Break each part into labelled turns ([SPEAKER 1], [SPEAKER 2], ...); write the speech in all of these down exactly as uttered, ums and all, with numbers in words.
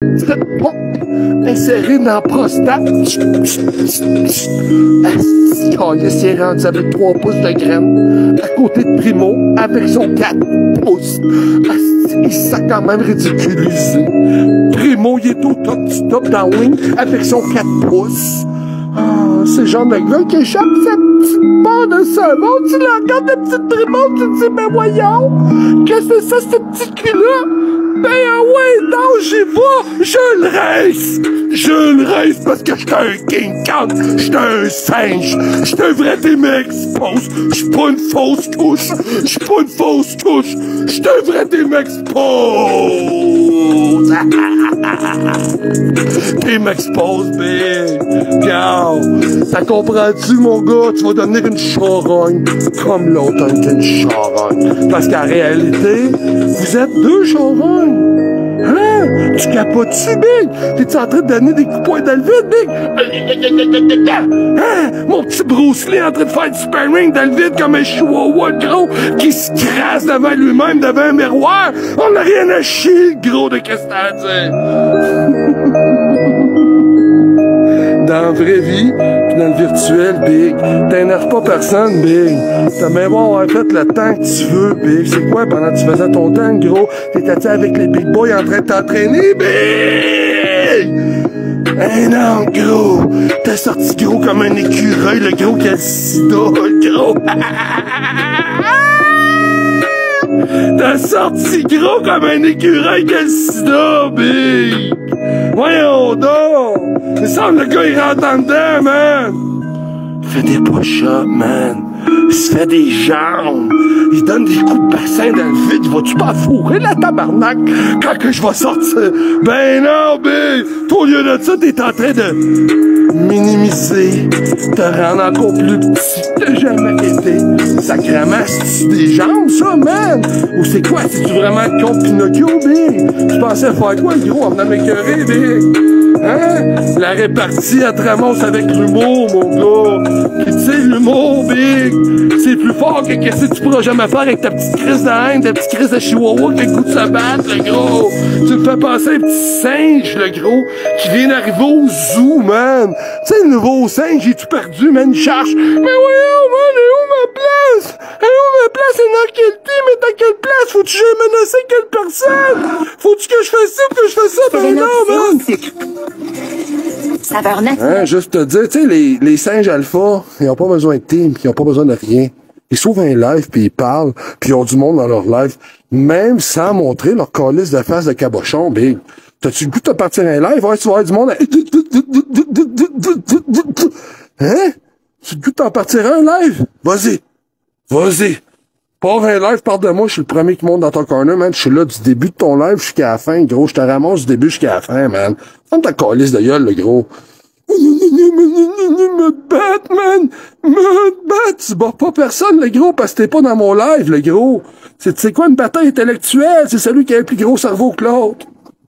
[SPEAKER 1] Bon, inséré dans la prostate. Il s'est rendu avec trois pouces de graines à côté de Primo avec son quatre pouces. Il s'est quand même ridiculisé. Primo, il est au top du top dans le wing avec son quatre pouces. Ah, c'est le genre de gars qui échappe sa petite barre de saumon. Tu la regardes, la petite Primo, tu te dis, ben voyons, qu'est-ce que c'est ça, ce petit cul-là? Ben ouais, non, j'y vais, je le reste. Je le reste parce que j'étais un King Kong, j'étais un singe, j'étais un vrai D-Mex-Pose, j'suis pas une fausse couche, j'suis pas une fausse couche, j'étais un vrai D-Mex-Pose. D-Mex-Pose, big. Regarde, t'as comprends-tu, mon gars? Tu vas devenir une charogne comme l'autre était une charogne. Parce qu'en réalité, vous êtes deux charognes. Hein? Tu capotes-tu, Big? T'es-tu en train de donner des coups de poing dans le vide, Big? Hein? Mon petit Bruce Lee en train de faire du sparring dans le vide comme un chihuahua gros qui se crasse devant lui-même, devant un miroir. On n'a rien à chier, le gros, de qu'est-ce que t'as à dire? Dans la vraie vie, pis dans le virtuel, Big, t'énerves pas personne, Big. T'as même beau avoir fait le temps que tu veux, Big. C'est quoi pendant que tu faisais ton temps, gros? T'étais-tu avec les big boys en train de t'entraîner, Big? Eh non, gros! T'es sorti gros comme un écureuil, le gros qui a le sida, le gros! T'as sorti gros comme un écureuil qui a le sida, Big! Voyons donc! Il semble le gars, il rentre en dedans, man! Il fait des push-ups, man! Il se fait des jambes! Il donne des coups de bassin dans le vide! Vas-tu pas fourrer la tabarnak quand que je vais sortir? Ben non, Big! Toi, au lieu de ça, t'es en train de minimiser, te rendre encore plus petit que t'as jamais été. Sacrément, c'est des jambes, ça, man? Ou c'est quoi? C'est-tu vraiment le con Pinocchio, Big? Tu pensais faire quoi, le gros, en venant m'écœurer, Big? Hein? La répartie à Tramos avec l'humour, mon gars. Pis tu sais, l'humour, Big, c'est plus fort que qu'est-ce que tu pourras jamais faire avec ta petite crise de haine, ta petite crise de chihuahua qui a le goût de se battre, le gros. Tu me fais penser à un petit singe, le gros, qui vient d'arriver au zoo, man. Tu sais, le nouveau singe, il est tout perdu, man, il cherche. Mais voyons, man, elle est où ma place? Elle est où ma place? Elle est dans quel team? Mais dans quelle place? Faut-tu que j'aille menacer quelle personne? Faut-tu que je fasse ça, que je fasse ça? Ben non, man.
[SPEAKER 2] Saveur naturelle.
[SPEAKER 1] Hein, juste te dire, tu sais, les, les singes alpha, ils ont pas besoin de team, ils ont pas besoin de rien. Ils s'ouvrent un live, puis ils parlent, puis ils ont du monde dans leur live, même sans montrer leur calice de face de cabochon, Big. T'as-tu le goût de te partir un live? Ouais, tu vas avoir du monde à... Hein? Tu as le goût de t'en partir un live? Vas-y. Vas-y. Pas un live, parle de moi, je suis le premier qui monte dans ton corner, man. Je suis là du début de ton live jusqu'à la fin, gros. Je te ramasse du début jusqu'à la fin, man. Ferme ta calice de gueule, le gros. Me battre, man! Me battre! Tu bats pas personne, le gros, parce que t'es pas dans mon live, le gros. C'est, c'est quoi une bataille intellectuelle? C'est celui qui a un plus gros cerveau que l'autre.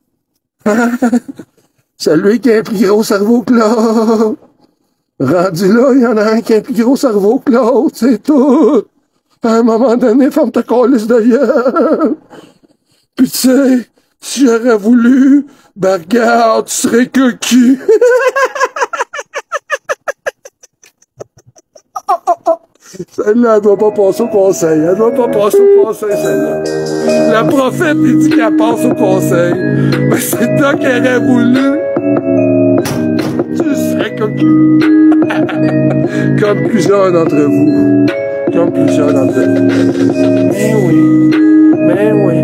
[SPEAKER 1] Celui qui a un plus gros cerveau que l'autre. Rendu là, il y en a un qui a un plus gros cerveau que l'autre, c'est tout. À un moment donné, ferme ta calice de gueule. Puis tu sais, si j'aurais voulu, ben regarde, tu serais cocu. Celle-là, elle doit pas passer au conseil. Elle doit pas passer au conseil, celle-là. La prophète, il dit qu'elle passe au conseil. Mais c'est toi qui aurais voulu. Tu serais cocu. Comme plusieurs d'entre vous. Comme plusieurs d'entre vous. Mais oui. Mais oui.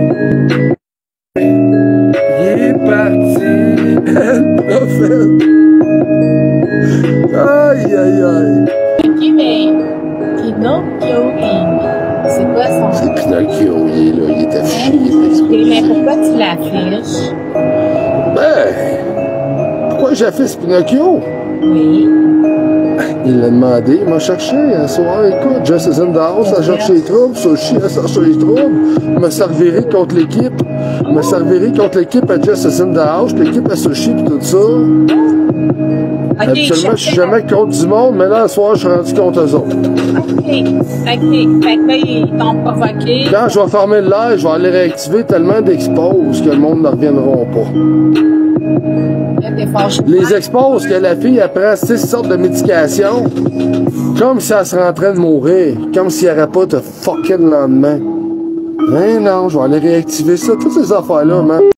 [SPEAKER 1] Il est parti. Le prophète. Aïe, aïe, aïe.
[SPEAKER 2] Ok, mais Pinocchio, c'est quoi son...
[SPEAKER 1] C'est Pinocchio, il est là, il est affiché.
[SPEAKER 2] Oui, mais pourquoi tu l'affiches?
[SPEAKER 1] Ben, pourquoi j'affiche Pinocchio?
[SPEAKER 2] Oui.
[SPEAKER 1] Il l'a demandé, il m'a cherché un soir, écoute, Just is in the house, a cherché les troubles, Sushi a cherché les troubles, me servirait contre l'équipe, me servirait contre l'équipe à Just is in the house, l'équipe à Sushi pis tout ça.
[SPEAKER 2] Okay,
[SPEAKER 1] Habituellement, je suis jamais contre du monde, mais là, ce soir, je suis rendu contre eux autres.
[SPEAKER 2] OK. Fait que, fait que là, ils t'ont provoqué.
[SPEAKER 1] Quand je vais fermer le live, je vais aller réactiver tellement d'exposes que le monde ne reviendra pas.
[SPEAKER 2] fâché.
[SPEAKER 1] Les expose que la fille apprend six sortes de médications. Comme si elle serait en train de mourir. Comme s'il n'y aurait pas de fucking lendemain. Ben non, je vais aller réactiver ça. Toutes ces affaires-là, man.